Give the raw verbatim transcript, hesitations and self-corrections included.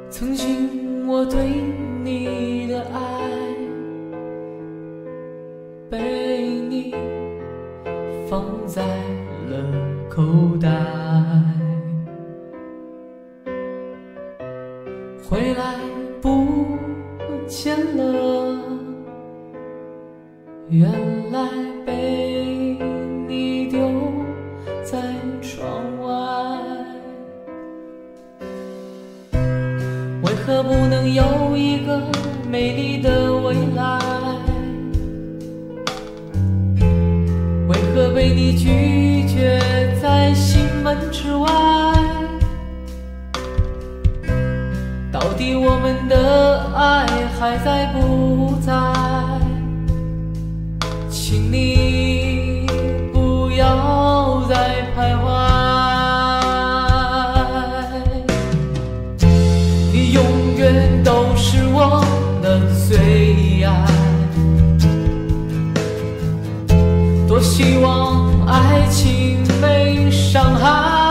曾经我对你的爱被你放在了口袋，回来不见了，原来被你丢在窗外。为何不能有一个美丽的未来？为何被你拒绝在心门之外？到底我们的爱还在不在？请你不要再徘徊，你永远都是我的最爱。多希望爱情没伤害。